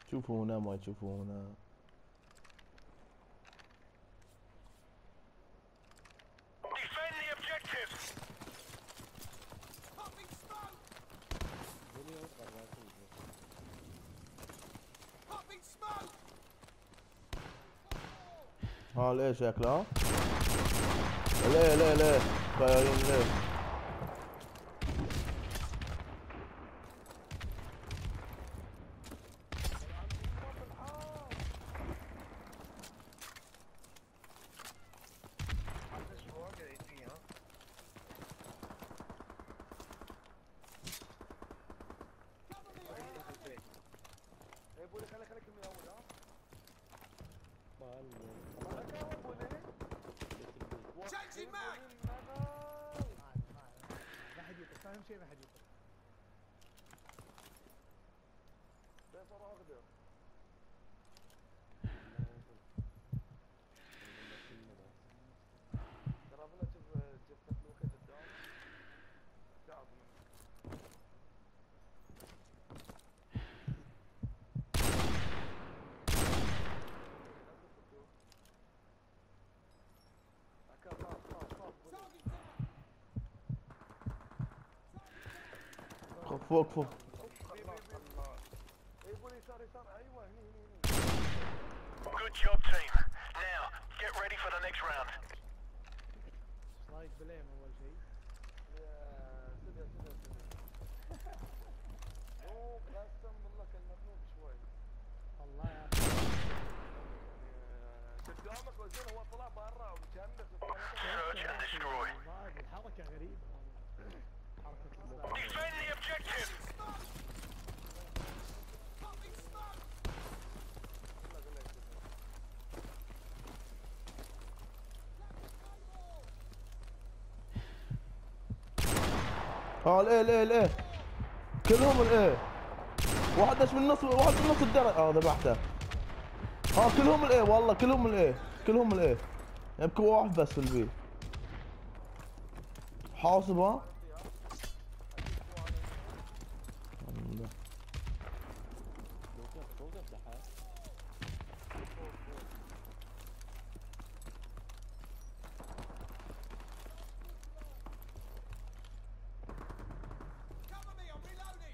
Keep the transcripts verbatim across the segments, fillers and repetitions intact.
يشوفونا ما يشوفونا. Defend the objective. ها ليه شكله؟ ليه ليه ليه طايرين ليه؟ Changing mag. ما حد يطلع فاهم شيء ما حد يطلع. فوق فوق. Good job, team. Now get ready for the next round. ايش رايك بليم اول شيء؟ والله يا Search and destroy. ما ادري الحركه غريبه حركه السلاح. Defend the objective. ها الايه الايه الايه كلهم الايه. واحد دش من النص واحد من نص الدرج. اه ذبحته. ها كلهم الايه والله كلهم الايه كلهم الايه. يبكي واحد بس في البي. حاصب ها. Cover me, I'm reloading.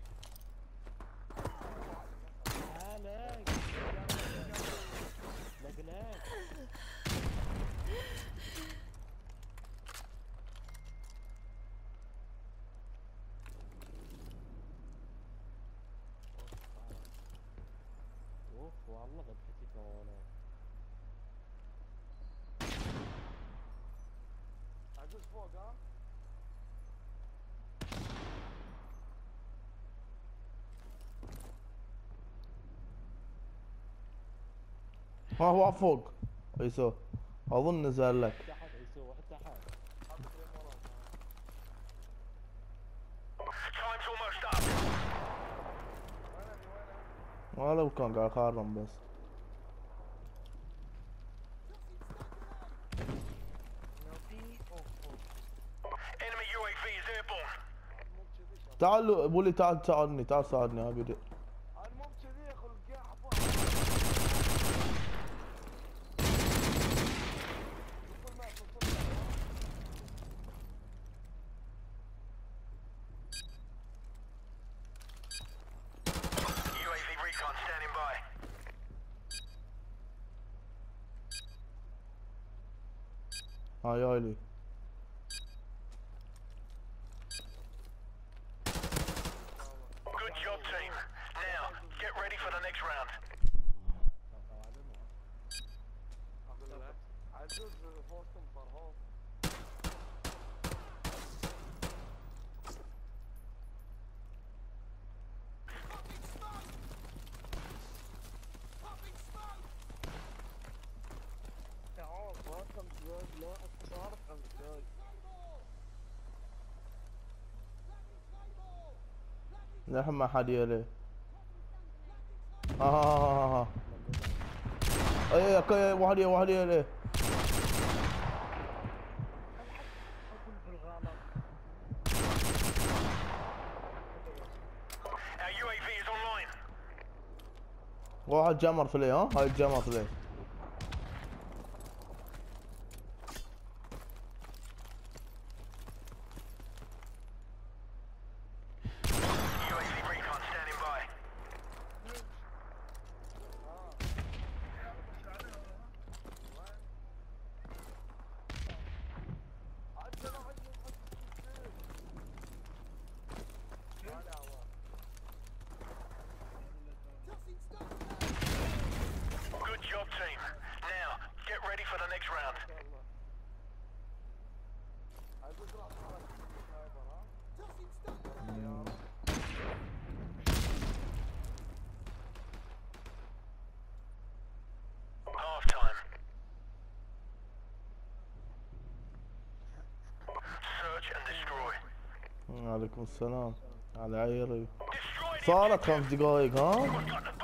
هلاك لقناك. اوف والله ذبحتي كونه. عجوز فوق ها. ها هو فوق. ايسو اظن نزل لك. تحت يسوي واحد تحت. Time's almost up. ما لو كان قاعد خارم بس. Enemy U A V is airborne. تعال ابو لي تعال ساعدني تعال ساعدني ابي. المهم كذي يا اخي القاع U A V recon standing by. ها جاي لي. Good job, team. Now get ready for the next round. عجوز فوقهم فرهون. تعال فوقهم زواج لا اكثر عن زواج. لحم ما حد يلي. ها ها ها ها ها. اي اي واحد يا واحد يلي. Our U A V is online. واحد جمر في لي ها، هاي الجمر في لي. U A V recon standing by. Good job, team. Now, get ready for the next round. Half time. Search and destroy. عليكم السلام على عيري. Destroy the صارت خمس دقايق ها. We've got the